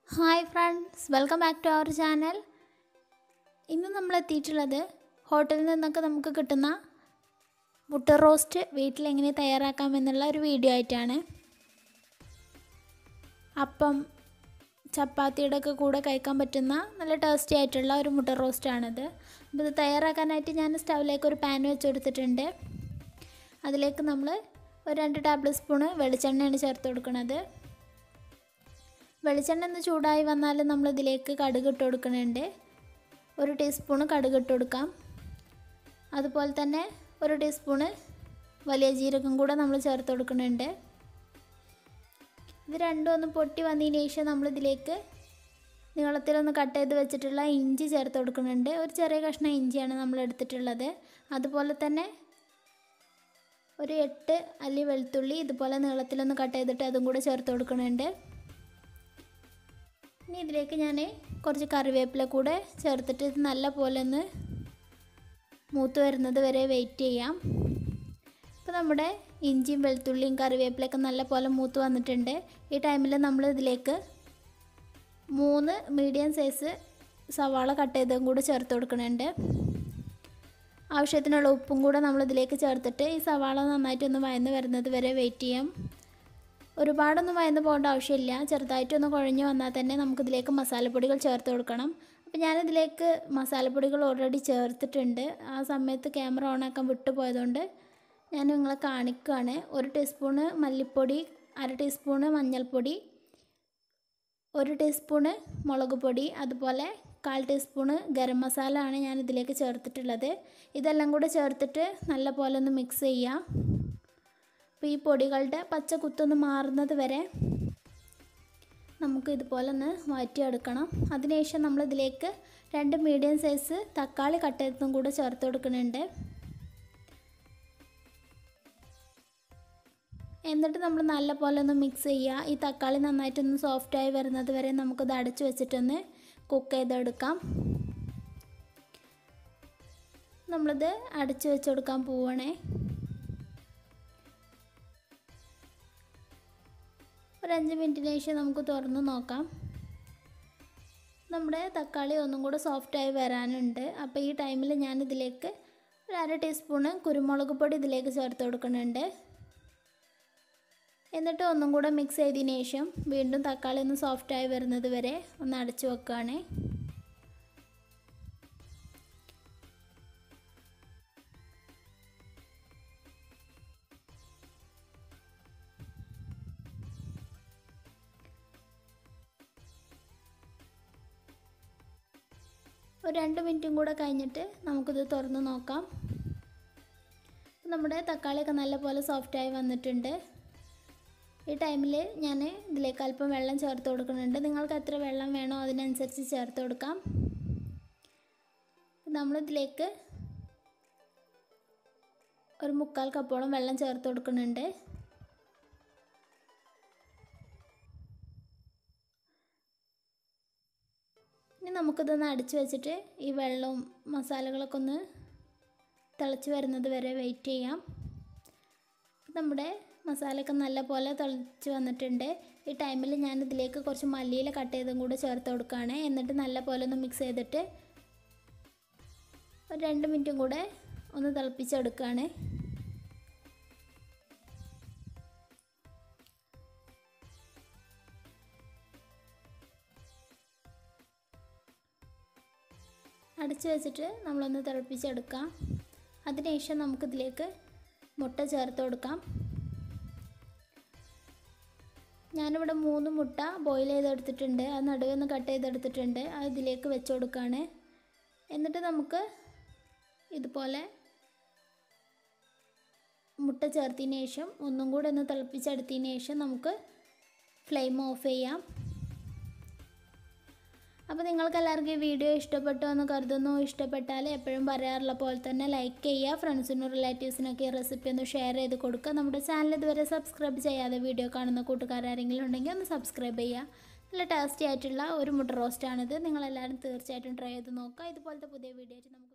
Hi friends, welcome back to our channel. ഇന്ന് നമ്മൾ എത്തിയിട്ടുള്ളത് ഹോട്ടലിൽ നിന്നൊക്കെ നമുക്ക് കിട്ടുന്ന മുട്ട റോസ്റ്റ് വീട്ടിലെങ്ങനെ തയ്യാറാക്കാമെന്നുള്ള ഒരു വീഡിയോ ആയിട്ടാണ്. അപ്പം ചപ്പാത്തിയുടെ ഒക്കെ കൂടെ കഴിക്കാൻ പറ്റുന്ന നല്ല ടേസ്റ്റി ആയിട്ടുള്ള ഒരു മുട്ട റോസ്റ്റാണിത്. അപ്പോൾ ഇത് തയ്യാറാക്കാനായിട്ട് ഞാൻ സ്റ്റൗവിലേക്ക് ഒരു പാൻ വെച്ച് കൊടുത്തിട്ടുണ്ട്. അതിലേക്ക് നമ്മൾ ഒരു 2 ടേബിൾ സ്പൂണ് വെളിച്ചെണ്ണയാണ് ചേർത്ത് കൊടുക്കുന്നത്. വെളിച്ചെണ്ണ ഒന്ന് ചൂടായി വന്നാൽ നമ്മളിതിലേക്ക് കടുക് ഇട്ട് കൊടുക്കുന്നുണ്ട്. 1 ടീസ്പൂണ് കടുക് ഇട്ട് കൊടുക്കാം. അതുപോലെ തന്നെ 1 ടീസ്പൂണ് വലിയ ജീരകം കൂടെ നമ്മൾ ചേർത്ത് കൊടുക്കുന്നുണ്ട്. ഇത് രണ്ടും ഒന്ന് പൊട്ടി വന്നതിന് ശേഷം നമ്മളിതിലേക്ക് നീളത്തിലൊന്ന് കട്ട് ചെയ്ത് വെച്ചിട്ടുള്ള ഇഞ്ചി ചേർത്ത് കൊടുക്കുന്നുണ്ട്. ഒരു ചെറിയ കഷ്ണം ഇഞ്ചിയാണ് നമ്മൾ എടുത്തിട്ടുള്ളത്. അതുപോലെ തന്നെ ഒരു 8 അല്ലി വെളുത്തുള്ളി ഇതുപോലെ നീളത്തിലൊന്ന് കട്ട് ചെയ്തിട്ട് അതും കൂടെ ചേർത്ത് കൊടുക്കുന്നുണ്ട്. ഇനി ഇതിലേക്ക് ഞാൻ കുറച്ച് കറിവേപ്പില കൂടെ ചേർത്തിട്ട് ഇത് നല്ല പോലെ ഒന്ന് മൂത്ത് വരുന്നത് വരെ വെയിറ്റ് ചെയ്യാം. ഇപ്പോൾ നമ്മുടെ ഇഞ്ചിയും വെളുത്തുള്ളിയും കറിവേപ്പിലൊക്കെ നല്ല പോലെ മൂത്ത് വന്നിട്ടുണ്ട്. ഈ ടൈമിൽ നമ്മൾ ഇതിലേക്ക് 3 മീഡിയം സൈസ് സവാള കട്ട് ചെയ്തതും കൂടെ ചേർത്ത് കൊടുക്കുന്നുണ്ട്. ആവശ്യത്തിനുള്ള ഉപ്പും കൂടെ നമ്മളിതിലേക്ക് ചേർത്തിട്ട് ഈ സവാള നന്നായിട്ടൊന്ന് വഴന്ന് വരുന്നത് വരെ വെയിറ്റ് ചെയ്യാം. ഒരുപാടൊന്നും വഴന്ന് പോകേണ്ട ആവശ്യമില്ല. ചെറുതായിട്ടൊന്ന് കുഴഞ്ഞ് വന്നാൽ തന്നെ നമുക്കിതിലേക്ക് മസാലപ്പൊടികൾ ചേർത്ത് കൊടുക്കണം. അപ്പോൾ ഞാനിതിലേക്ക് മസാലപ്പൊടികൾ ഓൾറെഡി ചേർത്തിട്ടുണ്ട്. ആ സമയത്ത് ക്യാമറ ഓണാക്കാൻ വിട്ടുപോയതുകൊണ്ട് ഞാൻ നിങ്ങളെ കാണിക്കുകയാണ്. 1 ടീസ്പൂണ് മല്ലിപ്പൊടി, 1/2 ടീസ്പൂണ് മഞ്ഞൾപ്പൊടി, 1 ടീസ്പൂണ് മുളക് പൊടി, അതുപോലെ 1/4 ടീസ്പൂണ് ഗരം മസാല ആണ് ഞാൻ ഇതിലേക്ക് ചേർത്തിട്ടുള്ളത്. ഇതെല്ലാം കൂടെ ചേർത്തിട്ട് നല്ല പോലെ ഒന്ന് മിക്സ് ചെയ്യാം. അപ്പോൾ ഈ പൊടികളുടെ പച്ച കുത്തൊന്ന് മാറുന്നത് വരെ നമുക്ക് ഇതുപോലെ ഒന്ന് മാറ്റിയെടുക്കണം. അതിനുശേഷം നമ്മളിതിലേക്ക് 2 മീഡിയം സൈസ് തക്കാളി കട്ട് ചെയ്തതും കൂടെ ചേർത്ത് കൊടുക്കുന്നുണ്ട്. എന്നിട്ട് നമ്മൾ നല്ല പോലെ ഒന്ന് മിക്സ് ചെയ്യുക. ഈ തക്കാളി നന്നായിട്ടൊന്ന് സോഫ്റ്റായി വരുന്നത് വരെ നമുക്കിത് അടച്ചു വെച്ചിട്ടൊന്ന് കുക്ക് ചെയ്തെടുക്കാം. നമ്മളിത് അടച്ചു വെച്ച് കൊടുക്കാൻ പോവുകയാണേ. ഒരു 5 മിനിറ്റിന് ശേഷം നമുക്ക് തുറന്ന് നോക്കാം. നമ്മുടെ തക്കാളി ഒന്നും കൂടെ സോഫ്റ്റായി വരാനുണ്ട്. അപ്പോൾ ഈ ടൈമിൽ ഞാനിതിലേക്ക് ഒരു 1/2 ടീസ്പൂണ് കുരുമുളക് പൊടി ഇതിലേക്ക് ചേർത്ത് കൊടുക്കുന്നുണ്ട്. എന്നിട്ട് ഒന്നും കൂടെ മിക്സ് ചെയ്തതിന് ശേഷം വീണ്ടും തക്കാളി ഒന്ന് സോഫ്റ്റായി വരുന്നത് വരെ ഒന്ന് അടച്ചു വെക്കുകയാണ്. ഒരു 2 മിനിറ്റും കൂടെ കഴിഞ്ഞിട്ട് നമുക്കിത് തുറന്ന് നോക്കാം. നമ്മുടെ തക്കാളിയൊക്കെ നല്ലപോലെ സോഫ്റ്റായി വന്നിട്ടുണ്ട്. ഈ ടൈമിൽ ഞാൻ ഇതിലേക്ക് അല്പം വെള്ളം ചേർത്ത് കൊടുക്കുന്നുണ്ട്. നിങ്ങൾക്ക് എത്ര വെള്ളം വേണോ അതിനനുസരിച്ച് ചേർത്ത് കൊടുക്കാം. നമ്മളിതിലേക്ക് ഒരു 3/4 കപ്പോളം വെള്ളം ചേർത്ത് കൊടുക്കുന്നുണ്ട്. ഇനി നമുക്കിതൊന്ന് അടിച്ചു വെച്ചിട്ട് ഈ വെള്ളവും മസാലകളൊക്കെ ഒന്ന് തിളച്ച് വരുന്നത് വരെ വെയിറ്റ് ചെയ്യാം. നമ്മുടെ മസാലയൊക്കെ നല്ല പോലെ തിളച്ച് വന്നിട്ടുണ്ട്. ഈ ടൈമിൽ ഞാനിതിലേക്ക് കുറച്ച് മല്ലിയില കട്ട് ചെയ്തും കൂടെ ചേർത്ത് കൊടുക്കുകയാണ്. എന്നിട്ട് നല്ല പോലെ ഒന്ന് മിക്സ് ചെയ്തിട്ട് ഒരു 2 മിനിറ്റും കൂടെ ഒന്ന് തിളപ്പിച്ചെടുക്കുകയാണ്. അടച്ചു വെച്ചിട്ട് നമ്മളൊന്ന് തിളപ്പിച്ചെടുക്കാം. അതിനുശേഷം നമുക്കിതിലേക്ക് മുട്ട ചേർത്ത് കൊടുക്കാം. ഞാനിവിടെ 3 മുട്ട ബോയിൽ ചെയ്തെടുത്തിട്ടുണ്ട്. അത് നടുവൊന്ന് കട്ട് ചെയ്തെടുത്തിട്ടുണ്ട്. അത് ഇതിലേക്ക് വെച്ച് കൊടുക്കുകയാണ്. എന്നിട്ട് നമുക്ക് ഇതുപോലെ മുട്ട ചേർത്തതിന് ശേഷം ഒന്നും കൂടെ ഒന്ന് തിളപ്പിച്ചെടുത്തതിന് ശേഷം നമുക്ക് ഫ്ലെയിം ഓഫ് ചെയ്യാം. അപ്പോൾ നിങ്ങൾക്ക് എല്ലാവർക്കും ഈ വീഡിയോ ഇഷ്ടപ്പെട്ടോ എന്ന് കരുതുന്നു. ഇഷ്ടപ്പെട്ടാൽ എപ്പോഴും പറയാറുള്ള പോലെ തന്നെ ലൈക്ക് ചെയ്യുക. ഫ്രണ്ട്സിനും റിലേറ്റീവ്സിനൊക്കെ ഈ റെസിപ്പി ഒന്ന് ഷെയർ ചെയ്ത് കൊടുക്കുക. നമ്മുടെ ചാനൽ ഇതുവരെ സബ്സ്ക്രൈബ് ചെയ്യാതെ വീഡിയോ കാണുന്ന കൂട്ടുകാരെങ്കിലും ഉണ്ടെങ്കിൽ ഒന്ന് സബ്സ്ക്രൈബ് ചെയ്യുക. നല്ല ടേസ്റ്റി ആയിട്ടുള്ള ഒരു മുട്ട റോസ്റ്റാണിത്. നിങ്ങളെല്ലാവരും തീർച്ചയായിട്ടും ട്രൈ ചെയ്ത് നോക്കുക. ഇതുപോലത്തെ പുതിയ വീഡിയോ ആയിട്ട് നമുക്ക്